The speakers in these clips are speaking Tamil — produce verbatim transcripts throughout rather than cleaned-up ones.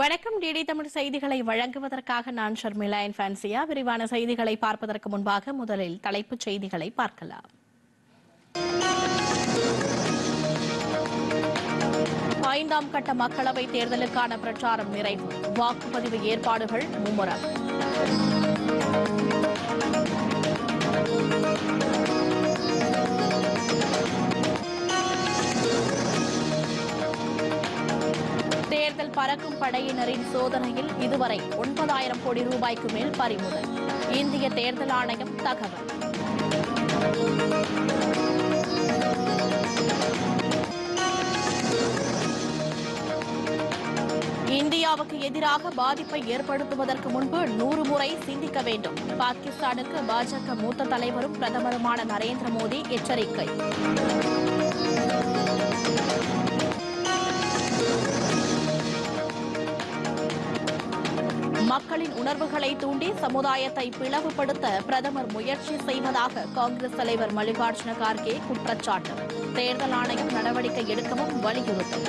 வணக்கம். டிடி தமிழ் செய்திகளை வழங்குவதற்காக நான் ஷர்மிளா என் ஃபேன்சியா. விரிவான செய்திகளை பார்ப்பதற்கு முன்பாக முதலில் தலைப்புச் செய்திகளை பார்க்கலாம். ஐந்தாம் கட்ட மக்களவைத் தேர்தலுக்கான பிரச்சாரம் நிறைவு. வாக்குப்பதிவு ஏற்பாடுகள் மும்முரம். தேர்தல் பறக்கும் படையினரின் சோதனையில் இதுவரை ஒன்பதாயிரம் கோடி ரூபாய்க்கு மேல் பறிமுதல். இந்திய தேர்தல் ஆணையம் தகவல். இந்தியாவுக்கு எதிராக பாதிப்பை ஏற்படுத்துவதற்கு முன்பு நூறு முறை சிந்திக்க வேண்டும். பாகிஸ்தானுக்கு பாஜக மூத்த தலைவரும் பிரதமருமான நரேந்திர மோடி எச்சரிக்கை. மக்களின் உணர்வுகளை தூண்டி சமுதாயத்தை பிளவுபடுத்த பிரதமர் முயற்சி செய்வதாக காங்கிரஸ் தலைவர் மல்லிகார்ஜுன கார்கே குற்றச்சாட்டு. தேர்தல் ஆணையம் நடவடிக்கை எடுக்கவும் வலியுறுத்தல்.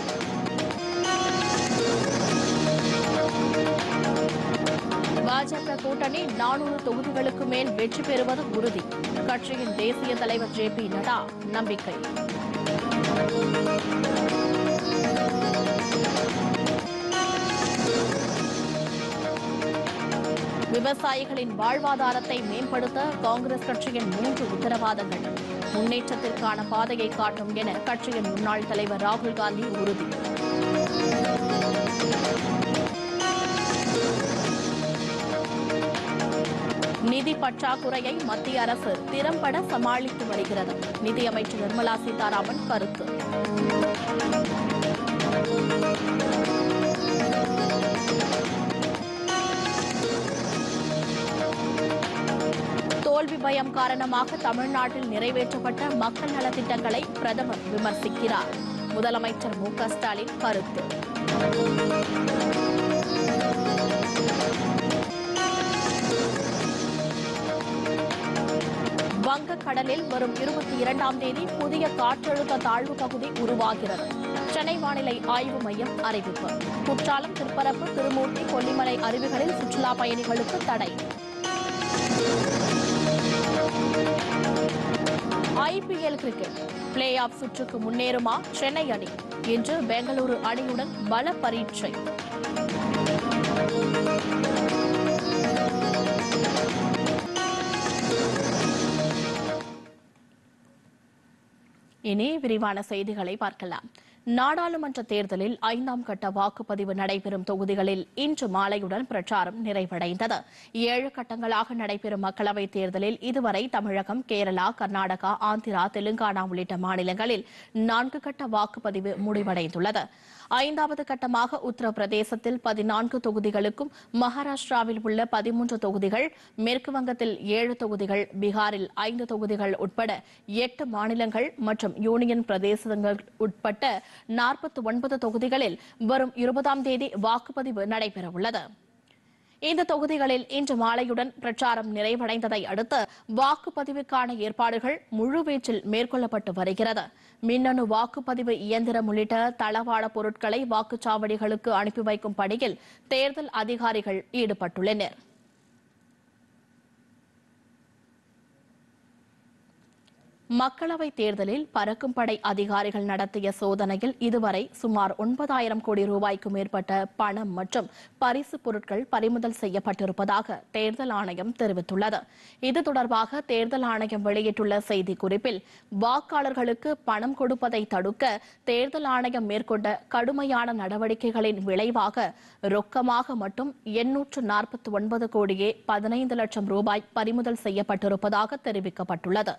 பாஜக கூட்டணி நானூறு தொகுதிகளுக்கு மேல் வெற்றி பெறுவது உறுதி. கட்சியின் தேசிய தலைவர் ஜே பி நட்டா நம்பிக்கை. விவசாயிகளின் வாழ்வாதாரத்தை மேம்படுத்த காங்கிரஸ் கட்சியின் மூன்று உத்தரவாதங்கள். முன்னேற்றத்திற்கான பாதையை காட்டும் என கட்சியின் முன்னாள் தலைவர் ராகுல் காந்தி உறுதி. நிதி பற்றாக்குறையை மத்திய அரசு திறம்பட சமாளித்து வருகிறது. நிதியமைச்சர் நிர்மலா சீதாராமன் கருத்து. தோல்வி பயம் காரணமாக தமிழ்நாட்டில் நிறைவேற்றப்பட்ட மக்கள் நலத்திட்டங்களை பிரதமர் விமர்சிக்கிறார். முதலமைச்சர் மு க ஸ்டாலின் கருத்து. வங்கக்கடலில் வரும் இருபத்தி இரண்டாம் தேதி புதிய காற்றழுத்த தாழ்வு பகுதி உருவாகிறது. சென்னை வானிலை ஆய்வு மையம் அறிவிப்பு. குற்றாலம், திருப்பரப்பு, திருமூர்த்தி, கொல்லிமலை அருவிகளில் சுற்றுலா பயணிகளுக்கு தடை. I P L cricket playoff சுற்றுக்கு முன்னேறுமா சென்னை அணி? இன்று பெங்களூரு அணியுடன் பல பரீட்சை. இனி விரிவான செய்திகளை பார்க்கலாம். நாடாளுமன்ற தேர்தலில் ஐந்தாம் கட்ட வாக்குப்பதிவு நடைபெறும் தொகுதிகளில் இன்று மாலையுடன் பிரச்சாரம் நிறைவடைந்தது. ஏழு கட்டங்களாக நடைபெறும் மக்களவைத் தேர்தலில் இதுவரை தமிழகம், கேரளா, கர்நாடகா, ஆந்திரா, தெலுங்கானா உள்ளிட்ட மாநிலங்களில் நான்கு கட்ட வாக்குப்பதிவு முடிவடைந்துள்ளது. ஐந்தாவது கட்டமாக உத்தரப்பிரதேசத்தில் பதினான்கு தொகுதிகளுக்கும், மகாராஷ்டிராவில் உள்ள பதிமூன்று தொகுதிகள், மேற்குவங்கத்தில் ஏழு தொகுதிகள், பீகாரில் ஐந்து தொகுதிகள் உட்பட எட்டு மாநிலங்கள் மற்றும் யூனியன் பிரதேசங்கள் உட்பட்ட நாற்பத்தி ஒன்பது தொகுதிகளில் வரும் இருபதாம் தேதி வாக்குப்பதிவு நடைபெறவுள்ளது. இந்த தொகுதிகளில் இன்று மாலையுடன் பிரச்சாரம் நிறைவடைந்ததை அடுத்து வாக்குப்பதிவுக்கான ஏற்பாடுகள் முழுவீச்சில் மேற்கொள்ளப்பட்டு வருகிறது. மின்னணு வாக்குப்பதிவு இயந்திரம் உள்ளிட்ட தளவாட பொருட்களை வாக்குச்சாவடிகளுக்கு அனுப்பி வைக்கும் பணியில் தேர்தல் அதிகாரிகள் ஈடுபட்டுள்ளனர். மக்களவைத் தேர்தலில் பறக்கும் படை அதிகாரிகள் நடத்திய சோதனையில் இதுவரை சுமார் ஒன்பதாயிரம் கோடி ரூபாய்க்கு மேற்பட்ட பணம் மற்றும் பரிசு பொருட்கள் பறிமுதல் செய்யப்பட்டிருப்பதாக தேர்தல் ஆணையம் தெரிவித்துள்ளது. இது தொடர்பாக தேர்தல் ஆணையம் வெளியிட்டுள்ள செய்திக்குறிப்பில், வாக்காளர்களுக்கு பணம் கொடுப்பதை தடுக்க தேர்தல் ஆணையம் மேற்கொண்ட கடுமையான நடவடிக்கைகளின் விளைவாக ரொக்கமாக மட்டும் எண்ணூற்று நாற்பத்தி ஒன்பது கோடியே பதினைந்து லட்சம் ரூபாய் பறிமுதல் செய்யப்பட்டிருப்பதாக தெரிவிக்கப்பட்டுள்ளது.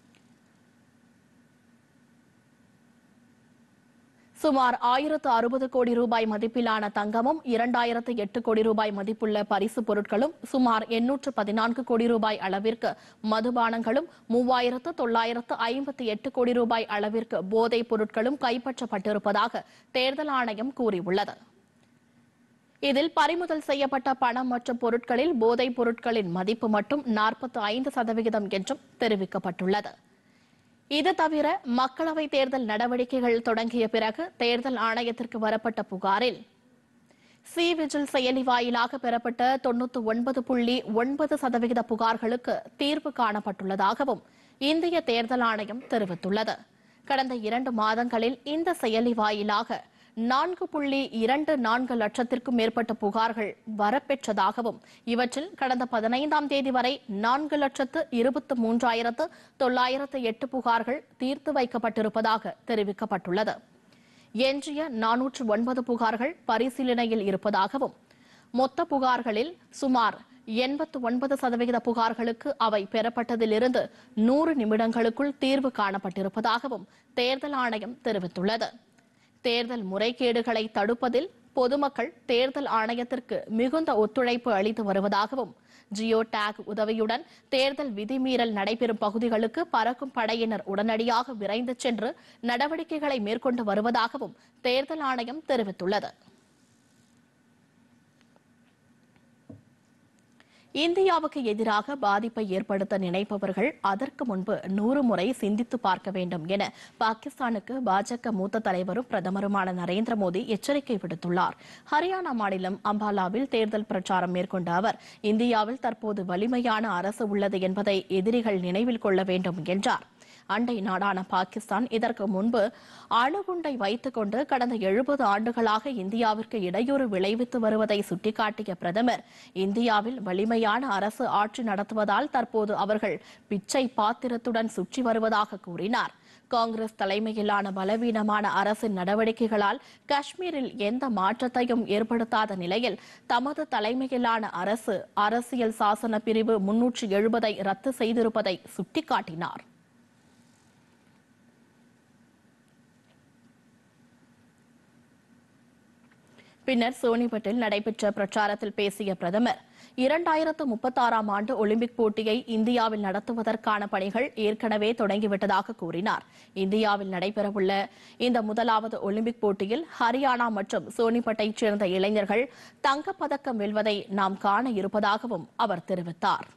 சுமார் ஆயிரத்து அறுபது கோடி ரூபாய் மதிப்பிலான தங்கமும், இரண்டாயிரத்து எட்டு கோடி ரூபாய் மதிப்புள்ள பரிசு பொருட்களும், சுமார் எண்ணூற்று பதினான்கு கோடி ரூபாய் அளவிற்கு மதுபானங்களும், மூவாயிரத்து தொள்ளாயிரத்து ஐம்பத்தி எட்டு கோடி ரூபாய் அளவிற்கு போதைப் பொருட்களும் கைப்பற்றப்பட்டிருப்பதாக தேர்தல் ஆணையம் கூறியுள்ளது. இதில் பறிமுதல் செய்யப்பட்ட பணம் மற்றும் பொருட்களில் போதைப் பொருட்களின் மதிப்பு மட்டும் நாற்பத்தி ஐந்து சதவிகிதம் என்றும் தெரிவிக்கப்பட்டுள்ளது. இது தவிர மக்களவைத் தேர்தல் நடவடிக்கைகள் தொடங்கிய பிறகு தேர்தல் ஆணையத்திற்கு வரப்பட்ட புகாரில் சி விஜில் செயலி வாயிலாக பெறப்பட்ட தொன்னூற்று ஒன்பது புள்ளி ஒன்பது சதவிகித புகார்களுக்கு தீர்வு காணப்பட்டுள்ளதாகவும் இந்திய தேர்தல் ஆணையம் தெரிவித்துள்ளது. கடந்த இரண்டு மாதங்களில் இந்த செயலி வாயிலாக நான்கு புள்ளி இரண்டு நான்கு லட்சத்திற்கும் மேற்பட்ட புகார்கள் வரப்பெற்றதாகவும் இவற்றில் கடந்த பதினைந்தாம் தேதி வரை நான்கு லட்சத்து இருபத்தி மூன்றாயிரத்து தொள்ளாயிரத்து எட்டு புகார்கள் தீர்த்து வைக்கப்பட்டிருப்பதாக தெரிவிக்கப்பட்டுள்ளது. எஞ்சிய நானூற்று ஒன்பது புகார்கள் பரிசீலனையில் இருப்பதாகவும் மொத்த புகார்களில் சுமார் எண்பத்து ஒன்பது சதவிகித புகார்களுக்கு அவை பெறப்பட்டதிலிருந்து நூறு நிமிடங்களுக்குள் தீர்வு காணப்பட்டிருப்பதாகவும் தேர்தல் ஆணையம் தெரிவித்துள்ளது. தேர்தல் முறைகேடுகளை தடுப்பதில் பொதுமக்கள் தேர்தல் ஆணையத்திற்கு மிகுந்த ஒத்துழைப்பு அளித்து வருவதாகவும் ஜியோ டேக் உதவியுடன் தேர்தல் விதிமீறல் நடைபெறும் பகுதிகளுக்கு பறக்கும் படையினர் உடனடியாக விரைந்து சென்று நடவடிக்கைகளை மேற்கொண்டு வருவதாகவும் தேர்தல் ஆணையம் தெரிவித்துள்ளது. இந்தியாவுக்கு எதிராக பாதிப்பை ஏற்படுத்த நினைப்பவர்கள் அதற்கு முன்பு நூறு முறை சிந்தித்து பார்க்க வேண்டும் என பாகிஸ்தானுக்கு பாஜக மூத்த தலைவரும் பிரதமருமான நரேந்திர மோடி எச்சரிக்கை விடுத்துள்ளார். ஹரியானா மாநிலம் அம்பாலாவில் தேர்தல் பிரச்சாரம் மேற்கொண்ட அவர் இந்தியாவில் தற்போது வலிமையான அரசு உள்ளது என்பதை எதிரிகள் நினைவில் கொள்ள வேண்டும் என்றார். அண்டை நாடான பாகிஸ்தான் இதற்கு முன்பு அணுகுண்டை வைத்துக் கொண்டு கடந்த எழுபது ஆண்டுகளாக இந்தியாவிற்கு இடையூறு விளைவித்து வருவதை சுட்டிக்காட்டிய பிரதமர் இந்தியாவில் வலிமையான அரசு ஆட்சி நடத்துவதால் தற்போது அவர்கள் பிச்சை பாத்திரத்துடன் சுற்றி வருவதாக கூறினார். காங்கிரஸ் தலைமையிலான பலவீனமான அரசின் நடவடிக்கைகளால் காஷ்மீரில் எந்த மாற்றத்தையும் ஏற்படுத்தாத நிலையில் தமது தலைமையிலான அரசு அரசியல் சாசன பிரிவு முன்னூற்று எழுபதை ரத்து செய்திருப்பதை சுட்டிக்காட்டினார். பின்னர் சோனிபட்டில் நடைபெற்ற பிரச்சாரத்தில் பேசிய பிரதமர் இரண்டாயிரத்து முப்பத்தாறாம் ஆண்டு ஒலிம்பிக் போட்டியை இந்தியாவில் நடத்துவதற்கான பணிகள் ஏற்கனவே தொடங்கிவிட்டதாக கூறினார். இந்தியாவில் நடைபெறவுள்ள இந்த முதலாவது ஒலிம்பிக் போட்டியில் ஹரியானா மற்றும் சோனிபட்டைச் சேர்ந்த இளைஞர்கள் தங்கப்பதக்கம் வெல்வதை நாம் காண இருப்பதாகவும் அவர் தெரிவித்தார்.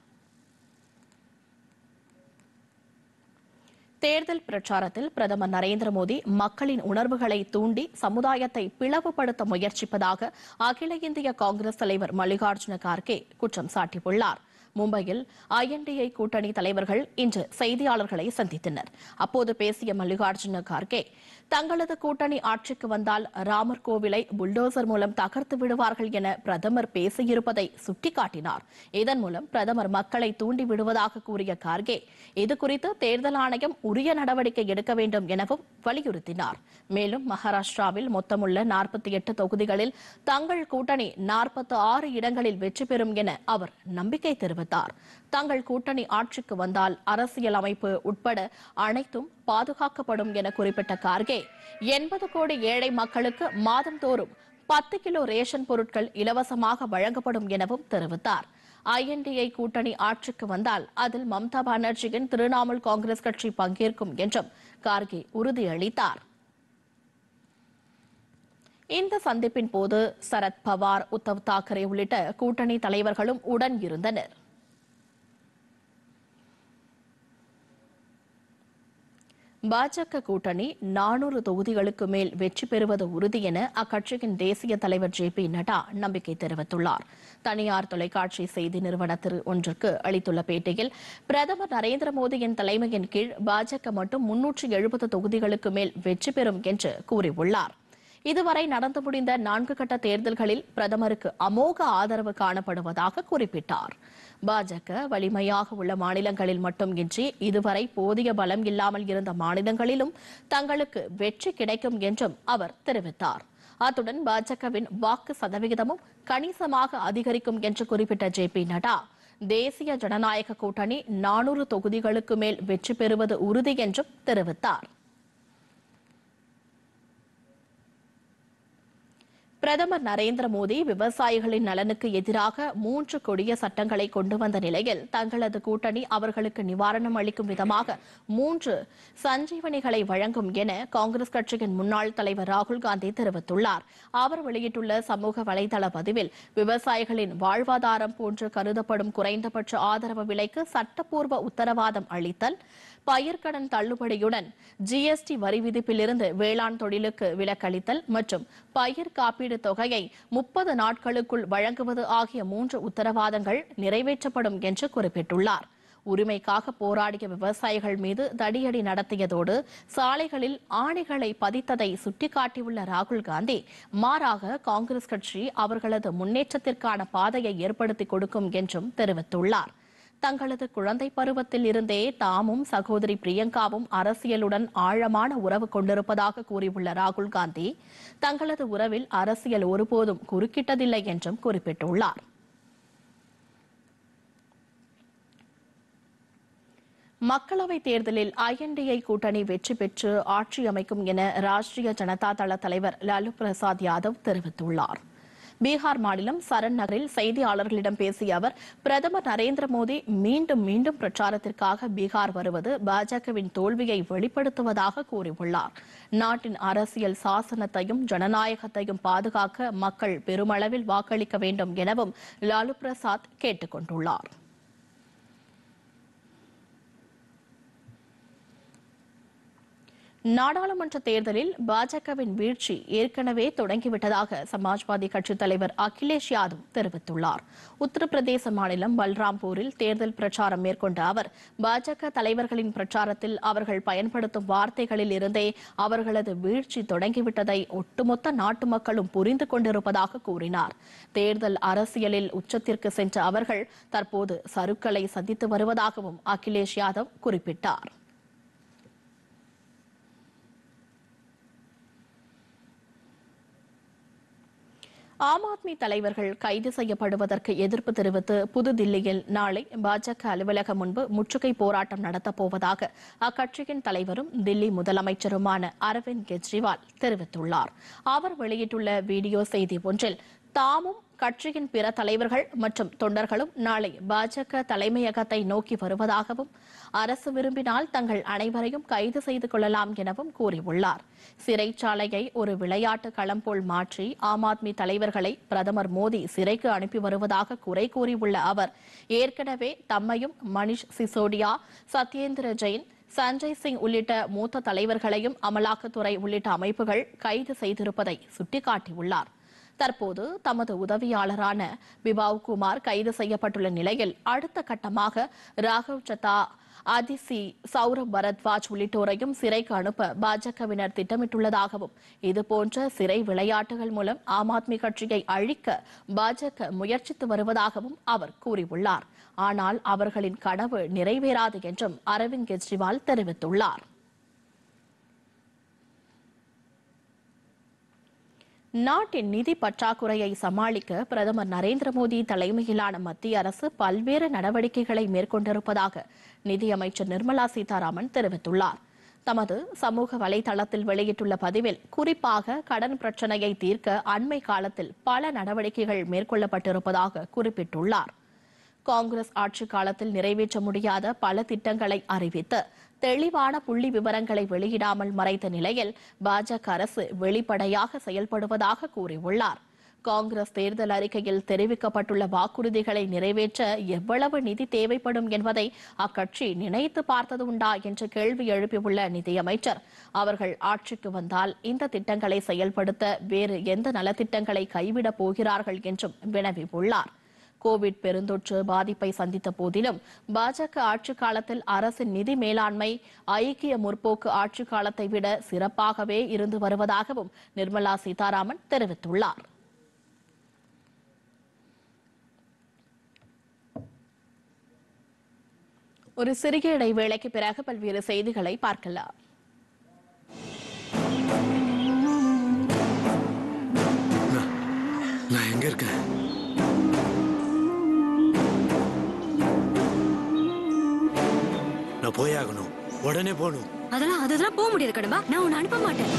தேர்தல் பிரச்சாரத்தில் பிரதமர் நரேந்திர மோடி மக்களின் உணர்வுகளை தூண்டி சமுதாயத்தை பிளவுபடுத்த முயற்சிப்பதாக அகில இந்திய காங்கிரஸ் தலைவர் மல்லிகார்ஜுன கார்கே குற்றம் சாட்டியுள்ளார். மும்பையில் ஐ என் டி ஏ கூட்டணி தலைவர்கள் இன்று செய்தியாளர்களை சந்தித்தனர். அப்போது பேசிய மல்லிகார்ஜுன கார்கே தங்களது கூட்டணி ஆட்சிக்கு வந்தால் ராமர் கோவிலை புல்டோசர் மூலம் தகர்த்து விடுவார்கள் என பிரதமர் பேசியிருப்பதை சுட்டிக்காட்டினார். இதன் மூலம் பிரதமர் மக்களை தூண்டி விடுவதாக கூறிய கார்கே இதுகுறித்து தேர்தல் ஆணையம் உரிய நடவடிக்கை எடுக்க வேண்டும் எனவும் வலியுறுத்தினார். மேலும் மகாராஷ்டிராவில் மொத்தமுள்ள நாற்பத்தி எட்டு தொகுதிகளில் தங்கள் கூட்டணி நாற்பத்தி ஆறு இடங்களில் வெற்றி பெறும் என அவர் நம்பிக்கை தெரிவித்தார். தங்கள் கூட்டணி ஆட்சிக்கு வந்தால் அரசியல் அமைப்பு உட்பட அனைத்தும் பாதுகாக்கப்படும் என குறிப்பிட்ட கார்கே எண்பது கோடி ஏழை மக்களுக்கு மாதந்தோறும் பத்து கிலோ ரேஷன் பொருட்கள் இலவசமாக வழங்கப்படும் எனவும் தெரிவித்தார். ஐ என் டி ஏ கூட்டணி ஆட்சிக்கு வந்தால் அதில் மம்தா பானர்ஜியின் திரிணாமுல் காங்கிரஸ் கட்சி பங்கேற்கும் என்றும் கார்கே உறுதியளித்தார். இந்த சந்திப்பின் போது சரத் பவார், உத்தவ் தாக்கரே உள்ளிட்ட கூட்டணி தலைவர்களும் உடன் இருந்தனர். பாஜக கூட்டணி நானூறு தொகுதிகளுக்கு மேல் வெற்றி பெறுவது உறுதி என அக்கட்சியின் தேசிய தலைவர் ஜே பி நட்டா நம்பிக்கை தெரிவித்துள்ளார். தனியார் தொலைக்காட்சி செய்தி நிறுவனத்திற்கு ஒன்றிற்கு அளித்துள்ள பேட்டியில் பிரதமர் நரேந்திர மோடியின் தலைமையின் கீழ் பாஜக மட்டும் முன்னூற்று எழுபது தொகுதிகளுக்கு மேல் வெற்றி பெறும் என்று கூறியுள்ளார். இதுவரை நடந்து முடிந்த நான்கு கட்ட தேர்தல்களில் பிரதமருக்கு அமோக ஆதரவு காணப்படுவதாக குறிப்பிட்டார். பாஜக வலிமையாக உள்ள மாநிலங்களில் மட்டுமின்றி இதுவரை போதிய பலம் இல்லாமல் இருந்த மாநிலங்களிலும் தங்களுக்கு வெற்றி கிடைக்கும் என்றும் அவர் தெரிவித்தார். அத்துடன் பாஜகவின் வாக்கு சதவிகிதமும் கணிசமாக அதிகரிக்கும் என்று குறிப்பிட்ட ஜே பி நட்டா தேசிய ஜனநாயக கூட்டணி நானூறு தொகுதிகளுக்கு மேல் வெற்றி பெறுவது உறுதி என்றும் தெரிவித்தார். பிரதமர் நரேந்திர மோடி விவசாயிகளின் நலனுக்கு எதிராக மூன்று கொடிய சட்டங்களை கொண்டு வந்த நிலையில் தங்களது கூட்டணி அவர்களுக்கு நிவாரணம் அளிக்கும் விதமாக மூன்று சஞ்சீவனிகளை வழங்கும் என காங்கிரஸ் கட்சியின் முன்னாள் தலைவர் ராகுல் காந்தி தெரிவித்துள்ளார். அவர் வெளியிட்டுள்ள சமூக வலைதள பதிவில் விவசாயிகளின் வாழ்வாதாரம் போன்று கருதப்படும் குறைந்தபட்ச ஆதரவு விலைக்கு சட்டப்பூர்வ உத்தரவாதம் அளித்தல், பயிர்க்கடன் தள்ளுபடியுடன் ஜிஎஸ்டி வரி விதிப்பிலிருந்து வேளாண் தொழிலுக்கு விலக்களித்தல் மற்றும் பயிர் காப்பீடு தொகையை முப்பது நாட்களுக்குள் வழங்குவது ஆகிய மூன்று உத்தரவாதங்கள் நிறைவேற்றப்படும் என்று குறிப்பிட்டுள்ளார். உரிமைக்காக போராடிய விவசாயிகள் மீது தடியடி நடத்தியதோடு சாலைகளில் ஆணைகளை பதித்ததை சுட்டிக்காட்டியுள்ள ராகுல் காந்தி, மாறாக காங்கிரஸ் கட்சி அவர்களது முன்னேற்றத்திற்கான பாதையை ஏற்படுத்தி கொடுக்கும் என்றும் தெரிவித்துள்ளார். தங்களது குழந்தை பருவத்தில் இருந்தே தாமும் சகோதரி பிரியங்காவும் அரசியலுடன் ஆழமான உறவு கொண்டிருப்பதாக கூறியுள்ள ராகுல் காந்தி, தங்களது உறவில் அரசியல் ஒருபோதும் குறுக்கிட்டதில்லை என்றும் குறிப்பிட்டுள்ளார். மக்களவைத் தேர்தலில் ஐஎன்டிஏ கூட்டணி வெற்றி பெற்று ஆட்சி அமைக்கும் என ராஷ்டிரிய ஜனதா தள தலைவர் லாலு பிரசாத் யாதவ் தெரிவித்துள்ளார். பீகார் மாநிலம் சரண் நகரில் செய்தியாளர்களிடம் பேசிய அவர், பிரதமர் நரேந்திர மோடி மீண்டும் மீண்டும் பிரச்சாரத்திற்காக பீகார் வருவது பாஜகவின் தோல்வியை வெளிப்படுத்துவதாக கூறியுள்ளார். நாட்டின் அரசியல் சாசனத்தையும் ஜனநாயகத்தையும் பாதுகாக்க மக்கள் பெருமளவில் வாக்களிக்க வேண்டும் எனவும் லாலு பிரசாத் கேட்டுக் கொண்டுள்ளார். நாடாளுமன்ற தேர்தலில் பாஜகவின் வீழ்ச்சி ஏற்கனவே தொடங்கிவிட்டதாக சமாஜ்வாதி கட்சித் தலைவர் அகிலேஷ் யாதவ் தெரிவித்துள்ளார். உத்தரப்பிரதேச மாநிலம் பல்ராம்பூரில் தேர்தல் பிரச்சாரம் மேற்கொண்ட அவர், பாஜக தலைவர்களின் பிரச்சாரத்தில் அவர்கள் பயன்படுத்தும் வார்த்தைகளில் இருந்தே அவர்களது வீழ்ச்சி தொடங்கிவிட்டதை ஒட்டுமொத்த நாட்டு மக்களும் புரிந்து கொண்டிருப்பதாக கூறினார். தேர்தல் அரசியலில் உச்சத்திற்கு சென்ற அவர்கள் தற்போது சறுக்கலை சந்தித்து வருவதாகவும் அகிலேஷ் யாதவ் குறிப்பிட்டார். ஆம் ஆத்மி தலைவர்கள் கைது செய்யப்படுவதற்கு எதிர்ப்பு தெரிவித்து புதுதில்லியில் நாளை பாஜக அலுவலகம் முன்பு முற்றுகை போராட்டம் நடத்தப்போவதாக அக்கட்சியின் தலைவரும் தில்லி முதலமைச்சருமான அரவிந்த் கெஜ்ரிவால் தெரிவித்துள்ளார். அவர் வெளியிட்டுள்ள வீடியோ செய்தி ஒன்றில், தாமும் கட்சியின் பிற தலைவர்கள் மற்றும் தொண்டர்களும் நாளை பாஜக தலைமையகத்தை நோக்கி வருவதாகவும், அரசு விரும்பினால் தங்கள் அனைவரையும் கைது செய்து கொள்ளலாம் எனவும் கூறியுள்ளார். சிறைச்சாலையை ஒரு விளையாட்டு களம் போல் மாற்றி ஆம் ஆத்மி தலைவர்களை பிரதமர் மோடி சிறைக்கு அனுப்பி வருவதாக குறை கூறியுள்ள அவர், ஏற்கனவே தம்மையும் மணிஷ் சிசோடியா, சத்யேந்திர ஜெயின், சஞ்சய் சிங் உள்ளிட்ட மூத்த தலைவர்களையும் அமலாக்கத்துறை உள்ளிட்ட அமைப்புகள் கைது செய்திருப்பதை சுட்டிக்காட்டியுள்ளார். தற்போது தமது உதவியாளரான பிபாவ் குமார் கைது செய்யப்பட்டுள்ள நிலையில் அடுத்த கட்டமாக ராகவ் சத்தா, அதிசி, சௌரப் பரத்வாஜ் உள்ளிட்டோரையும் சிறைக்கு அனுப்ப பாஜகவினர் திட்டமிட்டுள்ளதாகவும், இதுபோன்ற சிறை விளையாட்டுகள் மூலம் ஆம் ஆத்மி கட்சியை அழிக்க பாஜக முயற்சித்து வருவதாகவும் அவர் கூறியுள்ளார். ஆனால் அவர்களின் கனவு நிறைவேறாது என்றும் அரவிந்த் கெஜ்ரிவால் தெரிவித்துள்ளார். நாட்டின் நிதி பற்றாக்குறையை சமாளிக்க பிரதமர் நரேந்திர மோடி தலைமையிலான மத்திய அரசு பல்வேறு நடவடிக்கைகளை மேற்கொண்டிருப்பதாக நிதியமைச்சர் நிர்மலா சீதாராமன் தெரிவித்துள்ளார். தமது சமூக வலைதளத்தில் வெளியிட்டுள்ள பதிவில், குறிப்பாக கடன் பிரச்சினையை தீர்க்க அண்மை காலத்தில் பல நடவடிக்கைகள் மேற்கொள்ளப்பட்டிருப்பதாக குறிப்பிட்டுள்ளார். காங்கிரஸ் ஆட்சி காலத்தில் நிறைவேற்ற முடியாத பல திட்டங்களை அறிவித்து தெளிவான புள்ளி விவரங்களை வெளியிடாமல் மறைத்த நிலையில் பாஜக அரசு வெளிப்படையாக செயல்படுவதாக கூறியுள்ளார். காங்கிரஸ் தேர்தல் அறிக்கையில் தெரிவிக்கப்பட்டுள்ள வாக்குறுதிகளை நிறைவேற்ற எவ்வளவு நிதி தேவைப்படும் என்பதை அக்கட்சி நினைத்து பார்த்தது உண்டா என்று கேள்வி எழுப்பியுள்ள நிதியமைச்சர், அவர்கள் ஆட்சிக்கு வந்தால் இந்த திட்டங்களை செயல்படுத்த வேறு எந்த நலத்திட்டங்களை கைவிடப் போகிறார்கள் என்றும் வினவியுள்ளார். கோவிட் பெருந்தொற்று பாதிப்பை சந்தித்த போதிலும் பாஜக ஆட்சி காலத்தில் அரசின் நிதி மேலாண்மை ஐக்கிய முற்போக்கு ஆட்சி காலத்தை விட சிறப்பாகவே இருந்து வருவதாகவும் நிர்மலா சீதாராமன் தெரிவித்துள்ளார். ஒரு சிறிய இடைவேளைக்கு பிறகு பல்வேறு செய்திகளை பார்க்கலாம். நான் எங்க இருக்கேன்? நான் போயாகணும், உடனே போகணும். அதெல்லாம் அதெல்லாம் போக முடியாது கடம்பா, நான் உன்னை அனுப்ப மாட்டேன்.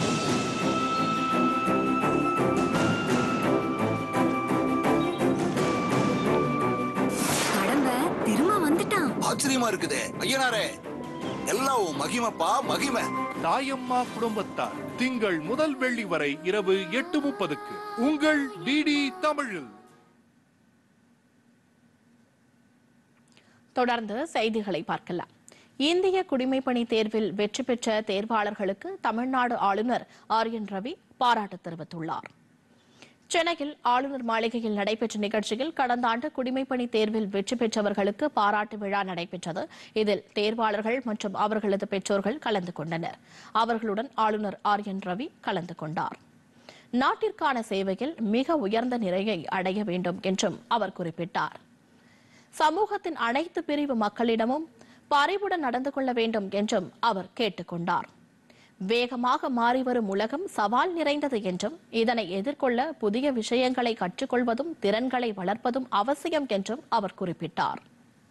கடம்ப திரும்ப வந்துட்டான். ஆச்சரியமா இருக்குதே ஐயனாரே, எல்லாம் மகிமப்பா மகிமை. தாயம்மா குடும்பத்தார் திங்கள் முதல் வெள்ளி வரை இரவு எட்டு முப்பதுக்கு உங்கள் டிடி தமிழில். தொடர்ந்து செய்திகளை பார்க்கலாம். இந்திய குடிமைப்பணி தேர்வில் வெற்றி பெற்ற தேர்வாளர்களுக்கு தமிழ்நாடு ஆளுநர் ஆர் என் ரவி பாராட்டு தெரிவித்துள்ளார். சென்னையில் ஆளுநர் மாளிகையில் நடைபெற்ற நிகழ்ச்சியில் கடந்த ஆண்டு குடிமைப்பணி தேர்வில் வெற்றி பெற்றவர்களுக்கு பாராட்டு விழா நடைபெற்றது. இதில் தேர்வாளர்கள் மற்றும் அவர்களது பெற்றோர்கள் கலந்து கொண்டனர். அவர்களுடன் ஆளுநர் ஆர் என் ரவி கலந்து கொண்டார். நாட்டிற்கான சேவையில் மிக உயர்ந்த நிலையை அடைய வேண்டும் என்றும் அவர் குறிப்பிட்டார். சமூகத்தின் அனைத்து பிரிவு மக்களிடமும் பரிவுடன் நடந்து கொள்ள வேண்டும் என்றும் அவர் கேட்டுக் கொண்டார். வேகமாக மாறிவரும் உலகம் சவால் நிறைந்தது என்றும் இதனை எதிர்கொள்ள புதிய விஷயங்களை கற்றுக்கொள்வதும் திறன்களை வளர்ப்பதும் அவசியம் என்றும் அவர் குறிப்பிட்டார்.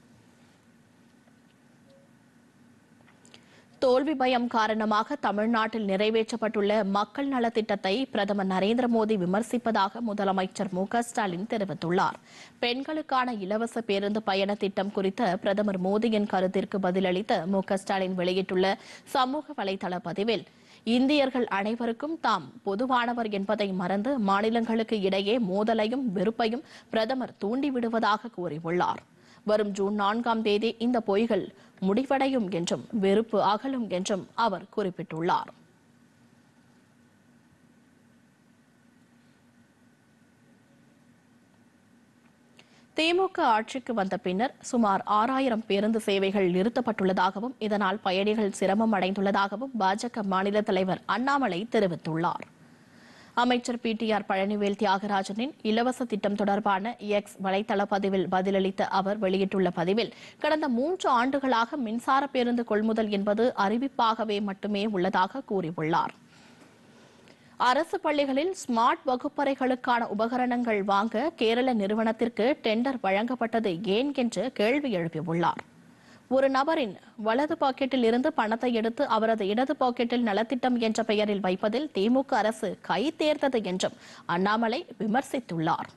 தோல்வி பயம் காரணமாக தமிழ்நாட்டில் நிறைவேற்றப்பட்டுள்ள மக்கள் நலத்திட்டத்தை பிரதமர் நரேந்திர மோடி விமர்சிப்பதாக முதலமைச்சர் மு க ஸ்டாலின் தெரிவித்துள்ளார். பெண்களுக்கான இலவச பேருந்து பயண திட்டம் குறித்த பிரதமர் மோடியின் கருத்திற்கு பதிலளித்த மு க ஸ்டாலின் வெளியிட்டுள்ள சமூக வலைதள பதிவில், இந்தியர்கள் அனைவருக்கும் தாம் பொதுவானவர் என்பதை மறந்து மாநிலங்களுக்கு இடையே மோதலையும் வெறுப்பையும் பிரதமர் தூண்டிவிடுவதாக கூறியுள்ளார். வரும் ஜூன் நான்காம் தேதி இந்த பொய்கள் முடிவடையும் என்றும் வெறுப்பு அகலும் என்றும் அவர் குறிப்பிட்டுள்ளார். திமுக ஆட்சிக்கு வந்த பின்னர் சுமார் ஆறாயிரம் பேருந்து சேவைகள் நிறுத்தப்பட்டுள்ளதாகவும் இதனால் பயணிகள் சிரமம் அடைந்துள்ளதாகவும் பாஜக மாநில தலைவர் அண்ணாமலை தெரிவித்துள்ளார். அமைச்சர் பி டி ஆர் பழனிவேல் தியாகராஜனின் இலவச திட்டம் தொடர்பான எக்ஸ் வலைதள பதிவில் பதிலளித்த அவர் வெளியிட்டுள்ள பதிவில், கடந்த மூன்று ஆண்டுகளாக மின்சார பேருந்து கொள்முதல் என்பது அறிவிப்பாகவே மட்டுமே உள்ளதாக கூறியுள்ளார். அரசு பள்ளிகளில் ஸ்மார்ட் வகுப்பறைகளுக்கான உபகரணங்கள் வாங்க கேரள நிறுவனத்திற்கு டெண்டர் வழங்கப்பட்டது ஏன் என்று கேள்வி எழுப்பியுள்ளார். ஒரு நபரின் வலது பாக்கெட்டில் இருந்து பணத்தை எடுத்து அவரது இடது பாக்கெட்டில் நலத்திட்டம் என்ற பெயரில் வைப்பதில் திமுக அரசு கை தேர்ந்தது என்றும் அண்ணாமலை விமர்சித்துள்ளார்.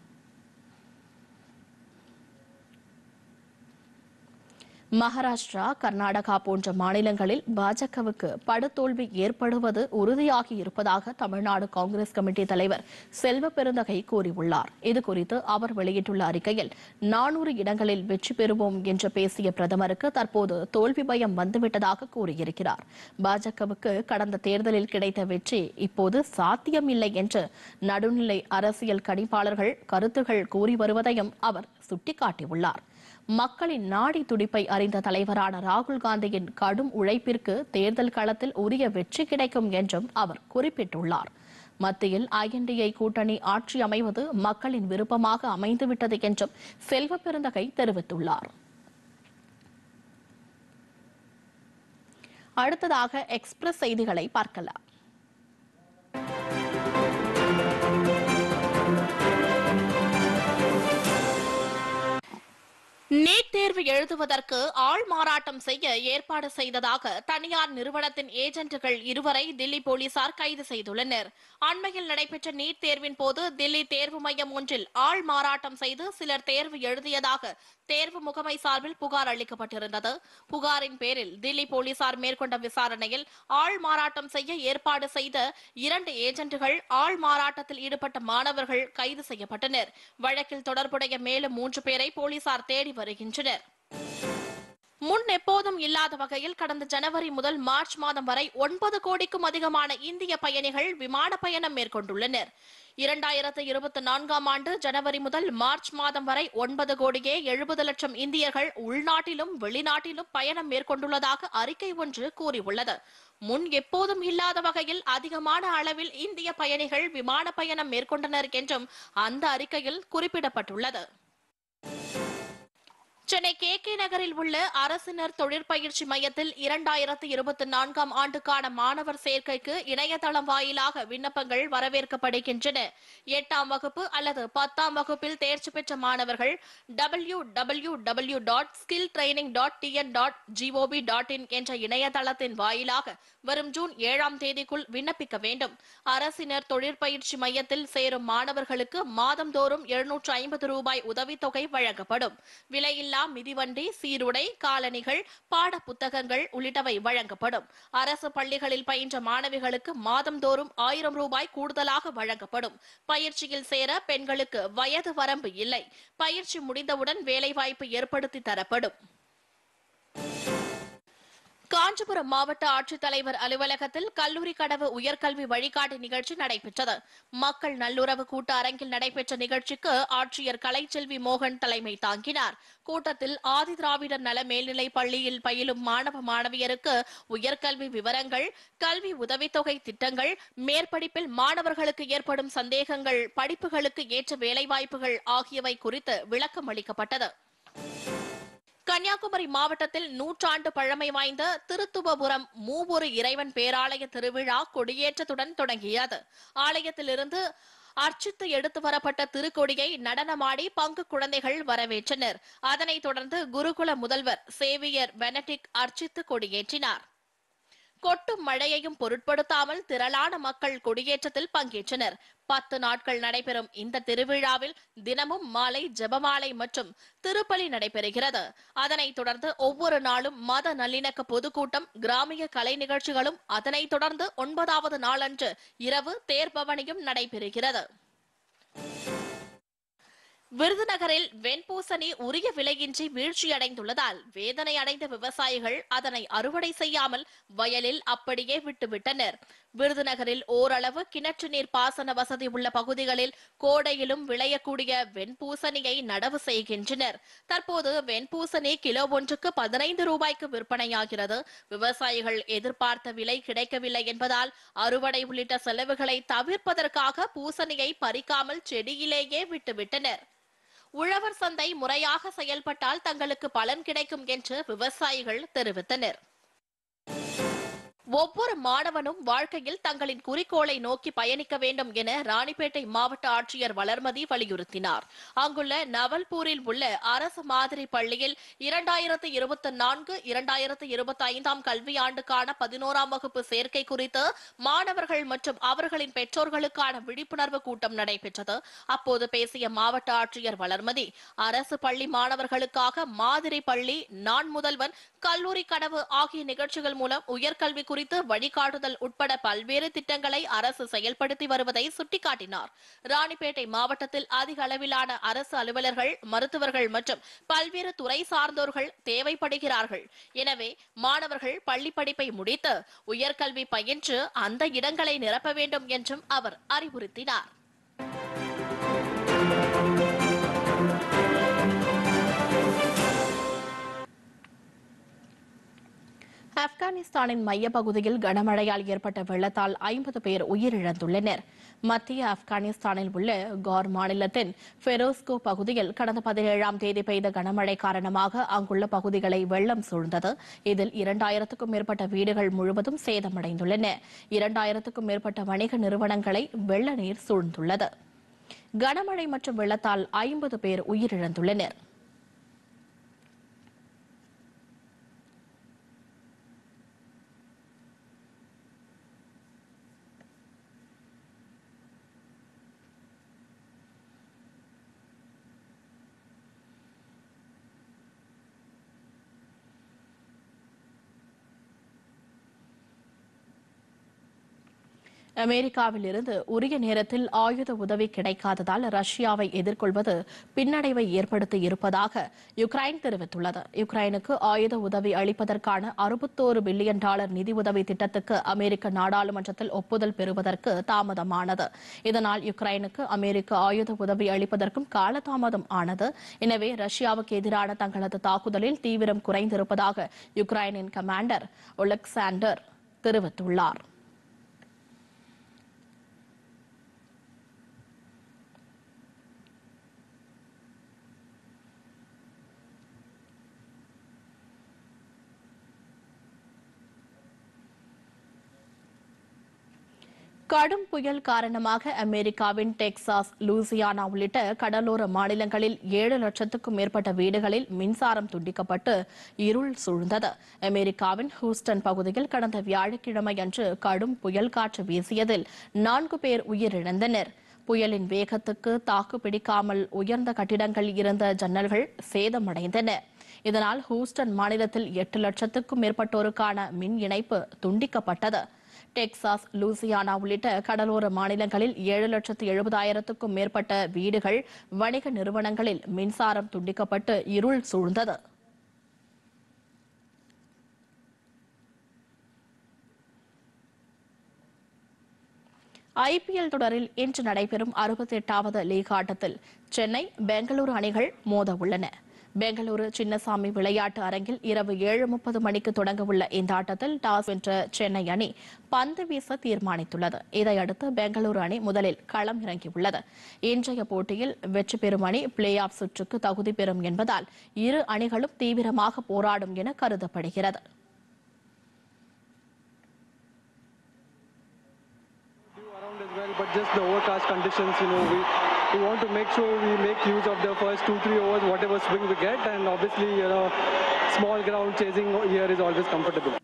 மகாராஷ்டிரா, கர்நாடகா போன்ற மாநிலங்களில் பாஜகவுக்கு படுதோல்வி ஏற்படுவது உறுதியாகி இருப்பதாக தமிழ்நாடு காங்கிரஸ் கமிட்டி தலைவர் செல்வ பெருந்தகை கூறியுள்ளார். இதுகுறித்து அவர் வெளியிட்டுள்ள அறிக்கையில், நானூறு இடங்களில் வெற்றி பெறுவோம் என்று பேசிய பிரதமருக்கு தற்போது தோல்வி பயம் வந்துவிட்டதாக கூறியிருக்கிறார். பாஜகவுக்கு கடந்த தேர்தலில் கிடைத்த வெற்றி இப்போது சாத்தியமில்லை என்று நடுநிலை அரசியல் கணிப்பாளர்கள் கருத்துகள் கூறி வருவதையும் அவர் சுட்டிக்காட்டியுள்ளார். மக்களின் நாடி துடிப்பை அறிந்த தலைவரான ராகுல் காந்தியின் கடும் உழைப்பிற்கு தேர்தல் களத்தில் உரிய வெற்றி கிடைக்கும் என்றும் அவர் குறிப்பிட்டுள்ளார். மத்தியில் ஐ என் டி ஏ கூட்டணி ஆட்சி அமைவது மக்களின் விருப்பமாக அமைந்துவிட்டது என்றும் செல்வ பெருந்தகை தெரிவித்துள்ளார். அடுத்ததாக எக்ஸ்பிரஸ் செய்திகளை பார்க்கலாம். நீட் தேர்வு எழுதுவதற்கு ஆள் மாறாட்டம் செய்ய ஏற்பாடு செய்ததாக தனியார் நிறுவனத்தின் ஏஜென்ட்டுகள் இருவரை தில்லி போலீசார் கைது செய்துள்ளனர். அண்மையில் நடைபெற்ற நீட் தேர்வின் போது தில்லி தேர்வு மையம் ஒன்றில் ஆள் மாறாட்டம் செய்து சிலர் தேர்வு எழுதியதாக தேர்வு முகமை சார்பில் புகார் அளிக்கப்பட்டிருந்தது. புகாரின் பேரில் தில்லி போலீசார் மேற்கொண்ட விசாரணையில் ஆள் மாறாட்டம் செய்ய ஏற்பாடு செய்த இரண்டு ஏஜென்ட்டுகள் ஆள் மாறாட்டத்தில் ஈடுபட்ட மாணவர்கள் கைது செய்யப்பட்டனர். வழக்கில் தொடர்புடைய மேலும் மூன்று பேரை போலீசார் தேடி வருகின்றனர். முன் எப்போதும் இல்லாத வகையில் கடந்த ஜனவரி முதல் மார்ச் மாதம் வரை ஒன்பது கோடிக்கும் அதிகமான இந்திய பயணிகள் விமான பயணம் மேற்கொண்டுள்ளனர். இரண்டாயிரத்து இருபத்தி நான்காம் ஆண்டு ஜனவரி முதல் மார்ச் மாதம் வரை ஒன்பது கோடியே எழுபது லட்சம் இந்தியர்கள் உள்நாட்டிலும் வெளிநாட்டிலும் பயணம் மேற்கொண்டுள்ளதாக அறிக்கை ஒன்று கூறியுள்ளது. முன் எப்போதும் இல்லாத வகையில் அதிகமான அளவில் இந்திய பயணிகள் விமான பயணம் மேற்கொண்டனர் என்றும் அந்த அறிக்கையில் குறிப்பிடப்பட்டுள்ளது. சென்னை கே கே நகரில் உள்ள அரசினர் தொழிற்பயிற்சி மையத்தில் இரண்டாயிரத்து இருபத்தி நான்காம் ஆண்டுக்கான மாணவர் சேர்க்கைக்கு இணையதளம் வாயிலாக விண்ணப்பங்கள் வரவேற்கப்படுகின்றன. எட்டாம் வகுப்பு அல்லது பத்தாம் வகுப்பில் தேர்ச்சி பெற்ற மாணவர்கள் W W W dot skill training dot TN dot GOV dot in என்ற இணையதளத்தின் வாயிலாக வரும் ஜூன் ஏழாம் தேதிக்குள் விண்ணப்பிக்க வேண்டும். அரசினர் தொழிற்பயிற்சி மையத்தில் சேரும் மாணவர்களுக்கு மாதந்தோறும் எழுநூற்று ஐம்பது ரூபாய் உதவித்தொகை வழங்கப்படும். விலையில்லா மிதிவண்டி, சீருடை, காலணிகள், பாட புத்தகங்கள் உள்ளிட்டவை வழங்கப்படும். அரசு பள்ளிகளில் பயின்ற மாணவிகளுக்கு மாதந்தோறும் ஆயிரம் ரூபாய் கூடுதலாக வழங்கப்படும். பயிற்சியில் சேர பெண்களுக்கு வயது வரம்பு இல்லை. பயிற்சி முடிந்தவுடன் வேலைவாய்ப்பு ஏற்படுத்தி தரப்படும். காஞ்சிபுரம் மாவட்ட ஆட்சித்தலைவர் அலுவலகத்தில் கல்லூரி கனவு உயர்கல்வி வழிகாட்டி நிகழ்ச்சி நடைபெற்றது. மக்கள் நல்லுறவு கூட்ட அரங்கில் நடைபெற்ற நிகழ்ச்சிக்கு ஆட்சியர் கலைச்செல்வி மோகன் தலைமை தாங்கினார். கூட்டத்தில் ஆதி திராவிடர் நல மேல்நிலைப் பள்ளியில் பயிலும் மாணவ மாணவியருக்கு உயர்கல்வி விவரங்கள், கல்வி உதவித்தொகை திட்டங்கள், மேற்படிப்பில் மாணவர்களுக்கு ஏற்படும் சந்தேகங்கள், படிப்புகளுக்கு ஏற்ற வேலைவாய்ப்புகள் ஆகியவை குறித்து விளக்கம் அளிக்கப்பட்டது. கன்னியாகுமரி மாவட்டத்தில் நூற்றாண்டு பழமை வாய்ந்த திருத்துவபுரம் மூவொரு இறைவன் பேராலய திருவிழா கொடியேற்றத்துடன் தொடங்கியது. ஆலயத்திலிருந்து அர்ச்சித்து எடுத்து வரப்பட்ட திருக்கொடியை நடனமாடி பங்கு குழந்தைகள் வரவேற்றனர். அதனைத் தொடர்ந்து குருகுல முதல்வர் சேவியர் பெனடிக் அர்ச்சித்து கொடியேற்றினார். கொட்டும் மழையையும் பொருட்படுத்தாமல் திரளான மக்கள் கொடியேற்றத்தில் பங்கேற்றனர். பத்து நாட்கள் நடைபெறும் இந்த திருவிழாவில் தினமும் மாலை ஜெபமாலை மற்றும் திருப்பலி நடைபெறுகிறது. அதனைத் தொடர்ந்து ஒவ்வொரு நாளும் மத நல்லிணக்க பொதுக்கூட்டம், கிராமிய கலை நிகழ்ச்சிகளும், அதனைத் தொடர்ந்து ஒன்பதாவது நாளன்று இரவு தேர்பவனியும் நடைபெறுகிறது. விருதுநகரில் வெண்பூசணி உரிய விலையின்றி வீழ்ச்சியடைந்துள்ளதால் வேதனை அடைந்த விவசாயிகள் அதனை அறுவடை செய்யாமல் வயலில் அப்படியே விட்டுவிட்டனர். விருதுநகரில் ஓரளவு கிணற்று நீர் பாசன வசதி உள்ள பகுதிகளில் கோடையிலும் விளையக்கூடிய வெண்பூசணியை நடவு செய்கின்றனர். தற்போது வெண்பூசணி கிலோ ஒன்றுக்கு பதினைந்து ரூபாய்க்கு விற்பனையாகிறது. விவசாயிகள் எதிர்பார்த்த விலை கிடைக்கவில்லை என்பதால் அறுவடை உள்ளிட்ட செலவுகளை தவிர்ப்பதற்காக பூசணியை பறிக்காமல் செடியிலேயே விட்டுவிட்டனர். உழவர் சந்தை முறையாக செயல்பட்டால் தங்களுக்கு பலன் கிடைக்கும் என்று விவசாயிகள் தெரிவித்தனர். ஒவ்வொரு மாணவனும் வாழ்க்கையில் தங்களின் குறிக்கோளை நோக்கி பயணிக்க வேண்டும் என ராணிப்பேட்டை மாவட்ட ஆட்சியர் வளர்மதி வலியுறுத்தினார். அங்குள்ள நவல்பூரில் உள்ள அரசு மாதிரி பள்ளியில் இரண்டாயிரத்து இருபத்தி நான்கு இரண்டாயிரத்து இருபத்தி ஐந்தாம் கல்வியாண்டுக்கான பதினோராம் வகுப்பு சேர்க்கை குறித்து மாணவர்கள் மற்றும் அவர்களின் பெற்றோர்களுக்கான விழிப்புணர்வு கூட்டம் நடைபெற்றது. அப்போது பேசிய மாவட்ட ஆட்சியர் வளர்மதி, அரசு பள்ளி மாணவர்களுக்காக மாதிரி பள்ளி, நான் முதல்வன், கல்லூரி கனவு ஆகிய நிகழ்ச்சிகள் மூலம் உயர்கல்வி குறித்து வழிகாட்டுதல் உட்பட பல்வேறு திட்டங்களை அரசு செயல்படுத்தி வருவதை சுட்டிக்காட்டினார். ராணிப்பேட்டை மாவட்டத்தில் அதிக அளவிலான அரசு அலுவலர்கள், மருத்துவர்கள் மற்றும் பல்வேறு துறை சார்ந்தோர்கள் தேவைப்படுகிறார்கள். எனவே மாணவர்கள் பள்ளி படிப்பை முடித்து உயர்கல்வி பயின்று அந்த இடங்களை நிரப்ப வேண்டும் என்றும் அவர் அறிவுறுத்தினார். ஆப்கானிஸ்தானின் மையப்பகுதியில் கனமழையால் ஏற்பட்ட வெள்ளத்தால் ஐம்பது பேர் உயிரிழந்துள்ளனர். மத்திய ஆப்கானிஸ்தானில் உள்ள கார் மாநிலத்தின் ஃபெரோஸ்கோ பகுதியில் கடந்த பதினேழாம் தேதி பெய்த கனமழை காரணமாக அங்குள்ள பகுதிகளை வெள்ளம் சூழ்ந்தது. இதில் இரண்டாயிரத்துக்கும் மேற்பட்ட வீடுகள் முழுவதும் சேதமடைந்துள்ளன. இரண்டாயிரத்துக்கும் மேற்பட்ட வணிக நிறுவனங்களை வெள்ள நீர் சூழ்ந்துள்ளது. கனமழை மற்றும் வெள்ளத்தால் ஐம்பது பேர் உயிரிழந்துள்ளனர். அமெரிக்காவில் இருந்து உரிய நேரத்தில் ஆயுத உதவி கிடைக்காததால் ரஷ்யாவை எதிர்கொள்வது பின்னடைவை ஏற்படுத்தி இருப்பதாக யுக்ரைன் தெரிவித்துள்ளது. யுக்ரைனுக்கு ஆயுத உதவி அளிப்பதற்கான அறுபத்தோரு பில்லியன் டாலர் நிதி உதவி திட்டத்துக்கு அமெரிக்க நாடாளுமன்றத்தில் ஒப்புதல் பெறுவதற்கு தாமதமானது. இதனால் யுக்ரைனுக்கு அமெரிக்க ஆயுத உதவி அளிப்பதற்கும் காலதாமதம் ஆனது. எனவே ரஷ்யாவுக்கு எதிரான தங்களது தாக்குதலில் தீவிரம் குறைந்திருப்பதாக யுக்ரைனின் கமாண்டர் ஒலெக்சாண்டர் தெரிவித்துள்ளார். கடும் புயல் காரணமாக அமெரிக்காவின் டெக்சாஸ், லூசியானா உள்ளிட்ட கடலோர மாநிலங்களில் ஏழு லட்சத்துக்கும் மேற்பட்ட வீடுகளில் மின்சாரம் துண்டிக்கப்பட்டு இருள் சூழ்ந்தது. அமெரிக்காவின் ஹூஸ்டன் பகுதியில் கடந்த வியாழக்கிழமை அன்று கடும் புயல் காற்று வீசியதில் நான்கு பேர் உயிரிழந்தனர். புயலின் வேகத்துக்கு தாக்கு பிடிக்காமல் உயர்ந்த கட்டிடங்கள் இருந்த ஜன்னல்கள் சேதமடைந்தன. இதனால் ஹூஸ்டன் மாநிலத்தில் எட்டு லட்சத்துக்கும் மேற்பட்டோருக்கான மின் இணைப்பு துண்டிக்கப்பட்டது. டெக்சாஸ், லூசியானா உள்ளிட்ட கடலோர மாநிலங்களில் ஏழு லட்சத்து எழுபதாயிரத்துக்கும் மேற்பட்ட வீடுகள், வணிக நிறுவனங்களில் மின்சாரம் துண்டிக்கப்பட்டு இருள் சூழ்ந்தது. ஐபிஎல் தொடரில் இன்று நடைபெறும் அறுபத்தி எட்டாவது லீக் ஆட்டத்தில் சென்னை பெங்களூரு அணிகள் மோத உள்ளன. பெங்களூரு சின்னசாமி விளையாட்டு அரங்கில் இரவு ஏழு முப்பது மணிக்கு தொடங்கவுள்ள இந்த ஆட்டத்தில் டாஸ் வென்ற சென்னை அணி பந்து வீச தீர்மானித்துள்ளது. இதையடுத்து பெங்களூரு அணி முதலில் களம் இறங்கியுள்ளது. இன்றைய போட்டியில் வெற்றி பெறும் அணி பிளே ஆஃப் சுற்றுக்கு தகுதி பெறும் என்பதால் இரு அணிகளும் தீவிரமாக போராடும் என கருதப்படுகிறது. But just the overcast conditions, you know, we, we want to make sure we make use of the first two, three overs, whatever swing we get, and obviously, you know, small ground chasing here is always comfortable.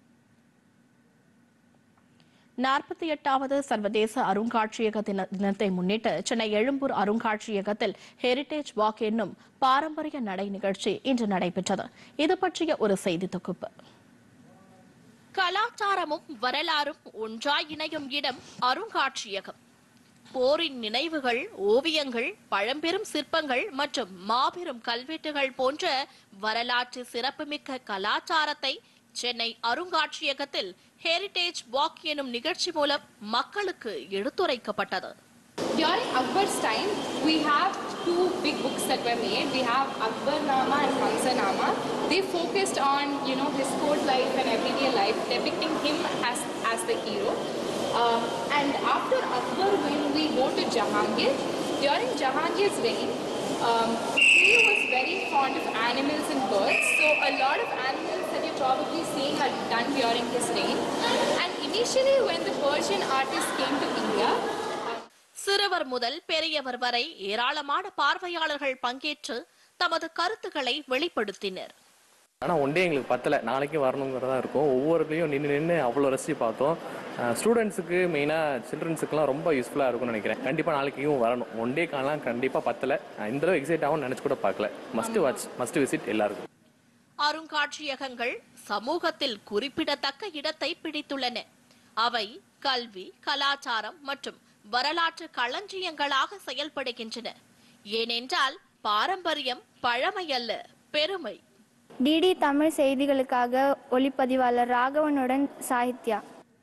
நாற்பத்தி எட்டாவது சர்வதேச அருங்காட்சியக தினத்தை முன்னிட்டு சென்னை எழும்பூர் அருங்காட்சியகத்தில் ஹெரிடேஜ் வாக் என்னும் பாரம்பரிய நடை நிகழ்ச்சி இன்று நடைபெற்றது. இது பற்றிய ஒரு செய்தி தொகுப்பு. கலாச்சாரமும் வரலாறும் ஒன்றாய் இணையும் இடம் அருங்காட்சியகம். போரின் நினைவுகள், ஓவியங்கள், பழம்பெரும் சிற்பங்கள் மற்றும் மாபெரும் கல்வெட்டுகள் போன்ற வரலாற்று சிறப்புமிக்க கலாச்சாரத்தை சென்னை அருங்காட்சியகத்தில் ஹெரிடேஜ் வாக் எனும் நிகழ்ச்சி மூலம் மக்களுக்கு எடுத்துரைக்கப்பட்டது. During Akbar's time, we have two big books that were made. We have Akbarnama and Hamsanama. They focused on, you know, his court life and everyday life, depicting him as as the hero. Uh, and after Akbar, when we go to Jahangir, during Jahangir's reign, um, he was very fond of animals and birds. So a lot of animals that you're probably seeing are done during his reign. And initially, when the Persian artists came to India, சிறுவர் முதல் பெரியவர் வரை ஏராளமான பார்வையாளர்கள் பங்கேற்று தமது கருத்துக்களை வெளிப்படுத்தினர். ஆனா ஒன்றே எங்களுக்கு பத்தல, நாளைக்கு வரணுங்கிறதா இருக்கும். ஒவ்வொருத்தையும் நின்று நின்று அவ்வளோ ரசிச்சு பார்த்தோம். ஸ்டூடெண்ட்ஸுக்கு மெயினாக சில்ட்ரன்ஸுக்குலாம் ரொம்ப யூஸ்ஃபுல்லாக இருக்கும்னு நினைக்கிறேன். கண்டிப்பாக நாளைக்கும் வரணும். ஒன் டே காணலாம் கண்டிப்பாக பத்தல. இந்த அளவு எக்ஸைட் ஆகும் நினச்சி கூட பார்க்கல. மஸ்ட் வாட்ச், மஸ்ட் விசிட் எல்லாருக்கும். அருங்காட்சியகங்கள் சமூகத்தில் குறிப்பிடத்தக்க இடத்தை பிடித்துள்ளன. அவை கல்வி, கலாச்சாரம் மற்றும் வரலாற்று களஞ்சியங்களாக செயல்படுகின்றன. ஏனென்றால் பாரம்பரியம் பழமை அல்ல, பெருமை. டிடி தமிழ் செய்திகளுக்காக ஒளிப்பதிவாளர் ராகவனுடன் சாகித்யா.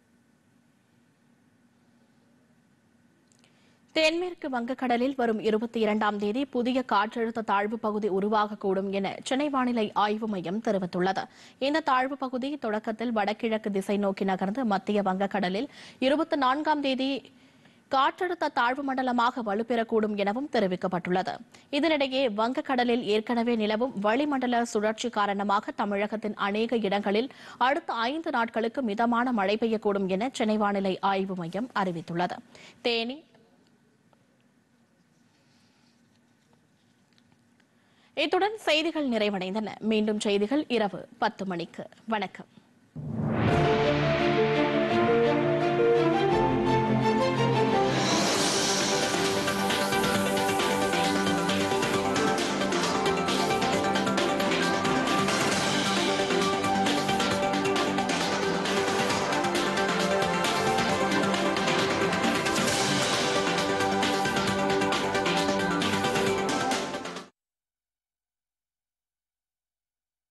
தென்மேற்கு வங்கக்கடலில் வரும் இருபத்தி இரண்டாம் தேதி புதிய காற்றழுத்த தாழ்வு பகுதி உருவாகக்கூடும் என சென்னை வானிலை ஆய்வு மையம் தெரிவித்துள்ளது. இந்த தாழ்வு பகுதி தொடக்கத்தில் வடகிழக்கு திசை நோக்கி நகர்ந்து மத்திய வங்கக்கடலில் இருபத்தி நான்காம் தேதி காற்றழுத்த தாழ்வு மண்டலமாக வலுப்பெறக்கூடும் எனவும் தெரிவிக்கப்பட்டுள்ளது. இதனிடையே வங்கக்கடலில் ஏற்கனவே நிலவும் வளிமண்டல சுழற்சி காரணமாக தமிழகத்தின் அநேக இடங்களில் அடுத்த ஐந்து நாட்களுக்கு மிதமான மழை பெய்யக்கூடும் என சென்னை வானிலை ஆய்வு மையம் அறிவித்துள்ளது. தேனி இத்துடன் செய்திகள் நிறைவடைந்தன. மீண்டும் செய்திகள் இரவு பத்து மணிக்கு. வணக்கம்.